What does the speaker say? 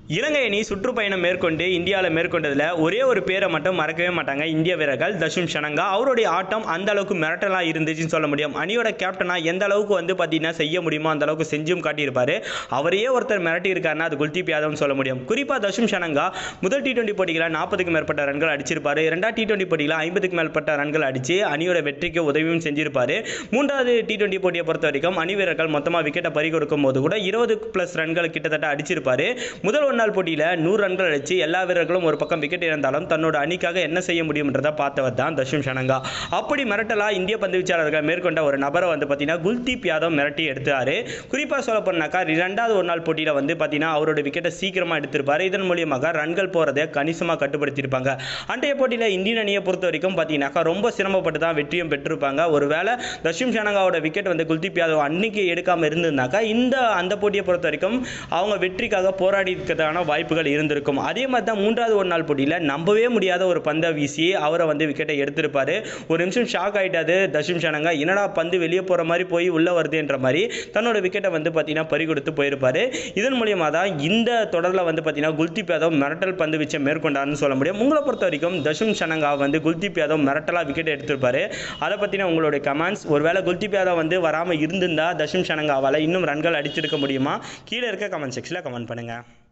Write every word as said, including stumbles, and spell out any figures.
இலங்கை அணி சுற்றுப்பயணம் மேற்கொண்டு இந்தியாவில் மேற்கொண்டதில் ஒரே ஒரு பேரை மட்டும் மறக்கவே மாட்டாங்க இந்திய வீரர்கள். தசுன் ஷனங்கா அவருடைய ஆட்டம் அந்த அளவுக்கு மிரட்டலாக இருந்துச்சுன்னு சொல்ல முடியும். அணியோட கேப்டனாக எந்த அளவுக்கு வந்து பார்த்தீங்கன்னா செய்ய முடியுமோ அந்த அளவுக்கு செஞ்சும் காட்டியிருப்பார். அவரையே ஒருத்தர் மிரட்டி இருக்காருன்னா அது குல்தீப் யாதவ்னு சொல்ல முடியும். குறிப்பாக தசுன் ஷனங்கா முதல் டி டுவெண்டி போட்டியில் நாற்பதுக்கு மேற்பட்ட ரன்கள் அடிச்சிருப்பார். இரண்டாவது டி டுவெண்டி போட்டியில் ஐம்பதுக்கு மேற்பட்ட ரன்கள் அடித்து அணியோட வெற்றிக்கு உதவியும் செஞ்சிருப்பார். மூன்றாவது டி டுவெண்டி போட்டியை பொறுத்த வரைக்கும் அணி வீரர்கள் மொத்தமாக விக்கெட்டை பறி கொடுக்கும் போது கூட இருபது பிளஸ் ரன்கள் கிட்டத்தட்ட அடிச்சிருப்பார். முதல் நாள் போட்டியில் நூறு ரன்கள் அடிச்சு எல்லா வீரர்களும் ஒரு பக்கம் விக்கெட் இழந்தாலும் தன்னோட அணிக்காக என்ன செய்ய முடியும்ன்றதை பார்த்தவர் தான் தசுன் ஷனங்கா. அப்படி மிரட்டலா இந்திய பந்து வீச்சாளர்கள் மேற்கொண்ட ஒரு நபரை வந்து பார்த்தீங்கன்னா குல்தீப் யாதவ் மிரட்டி எடுத்தாரு. குறிப்பாக சொல்ல போனாக்கா இரண்டாவது ஒரு நாள் போட்டியில் வந்து பார்த்தீங்கன்னா அவரோட விக்கெட்டை சீக்கிரமாக எடுத்திருப்பாரு. இதன் மூலியமாக ரன்கள் போறதை கணிசமாக கட்டுப்படுத்தியிருப்பாங்க. அன்றைய போட்டியில் இந்தியன் அணியை பொறுத்த வரைக்கும் பார்த்தீங்கன்னாக்கா ரொம்ப சிரமப்பட்டு தான் வெற்றியும் பெற்றிருப்பாங்க. ஒருவேளை தசுன் ஷனங்காவோட விக்கெட் வந்து குல்தீப் யாதவ் அன்னைக்கு எடுக்காமல் இருந்திருந்தாக்கா இந்த அந்த போட்டியை பொறுத்த வரைக்கும் அவங்க வெற்றிக்காக போராடி இருக்கிறதான வாய்ப்புகள் இருந்திருக்கும். அதே மாதிரி தான் மூன்றாவது ஒரு நாள் போட்டியில் நம்பவே முடியாத ஒரு பந்தை வீசி அவரை வந்து விக்கெட்டை எடுத்திருப்பாரு. ஒரு நிமிஷம் ஷாக் ஆயிட்டாரு தசுன் ஷனங்கா. என்னடா பந்து வெளியே போற மாதிரி போய் உள்ள வருதுன்ற மாதிரி தன்னோட விக்கெட்டை வந்து பார்த்தீங்கன்னா பறி கொடுத்து போயிருப்பாரு. இதன் மூலியமாக தான் இந்த தொடரில் வந்து பார்த்தீங்கன்னா குல்தீப் யாதவ் மிரட்டல் பந்து வீச்சை மேற்கொண்டார்னு சொல்ல முடியும். உங்களை பொறுத்த வரைக்கும் தசுன் ஷனங்கா வந்து குல்தீப் யாதவ் மிரட்டலா விக்கெட் எடுத்திருப்பாரு. அதை பற்றின உங்களுடைய கமெண்ட்ஸ். ஒருவேளை குல்தீப் யாதவ் வந்து வராமல் இருந்திருந்தா தசுன் ஷனங்காவால் இன்னும் ரன்கள் அடிச்சிருக்க முடியுமா? கீழே இருக்க கமெண்ட் செக்ஷனில் கமெண்ட் பண்ணுங்க.